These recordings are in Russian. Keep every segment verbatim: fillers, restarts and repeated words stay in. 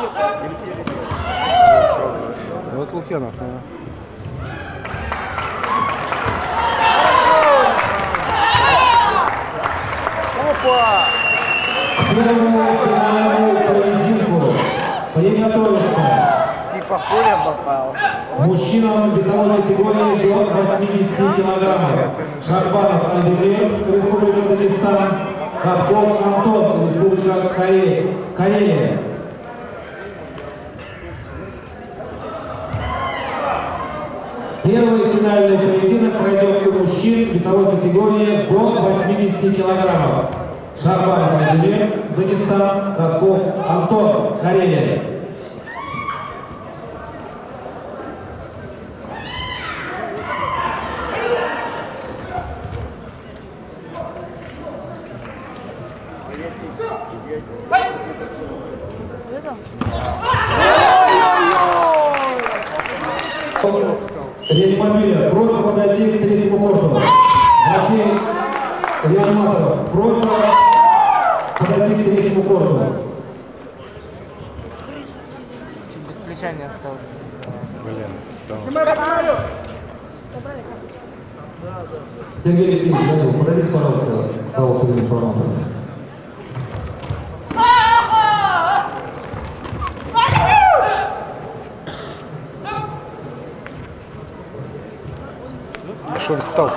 Вот Лукьянов, наверное. Опа! Первому финальному поединку приготовиться. Типа пуля попал. Мужчинам весовой категории до восьмидесяти килограммов. Шарбанов Адемир, Республика Дагестан. Катков Антон, Республика Карелия. Первый финальный поединок пройдет у мужчин весовой категории до восьмидесяти килограммов. Шарбанов Адемир, Дагестан. Катков Антон, Карелия. Реанимобиля, просьба подойти к третьему корту. Врачей реаниматоров, просьба подойти к третьему корту. Чуть без плеча не остался. Блин, Сергей Алексеевич, подойдите, пожалуйста, к столу с информатором. что он встал-то?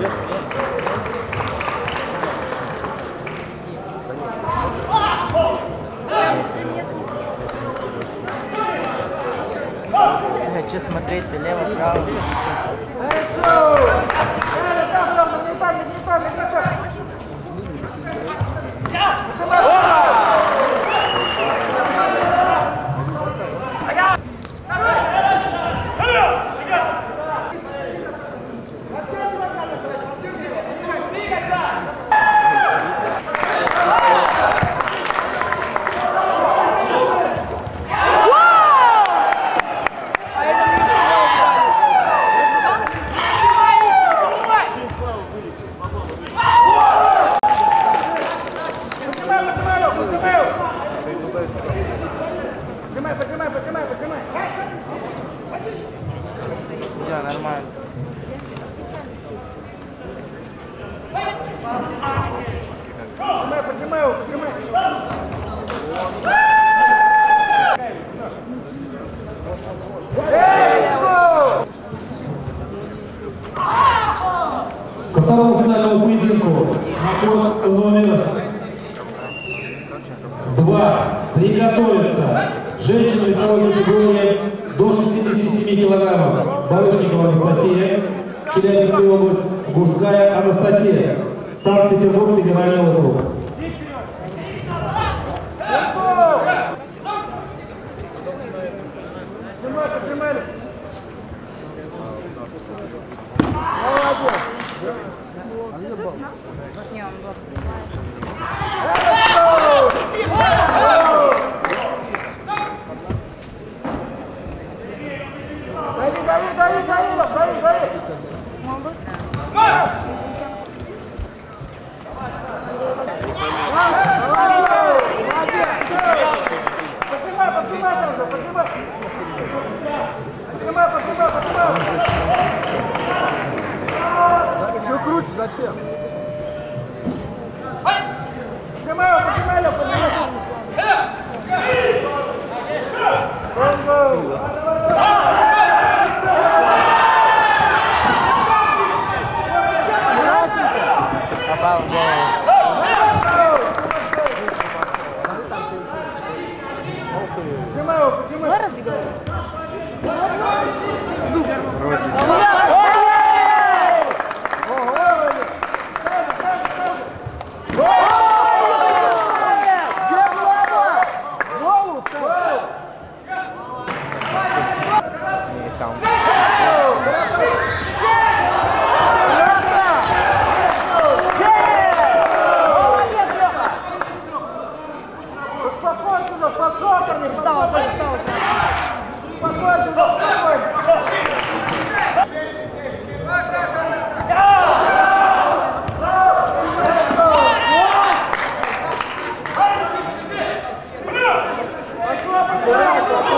Хочу смотреть лево, право. Да, нормально. Поднимай его, поднимай. Ко второму финальному поединку на корт номер два приготовиться женщина весовой категории до шестидесяти семи килограммов. Барышникова Анастасия, Челябинская область, Гурская Анастасия, Санкт-Петербург, федеральный округ. Что крутишь? Зачем? Поднимай его, поднимай его, поднимай его. Попал в голову. Поднимай его, поднимай. Давай разбегаем. Пошла, Вперед,